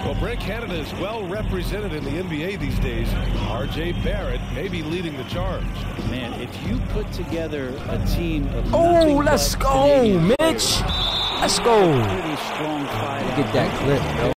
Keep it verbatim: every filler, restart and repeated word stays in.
Well, Brent Canada is well represented in the N B A these days. R J Barrett may be leading the charge. Man, if you put together a team of Oh, let's go, Mitch. Let's go. Pretty strong fight. Get that clip, bro.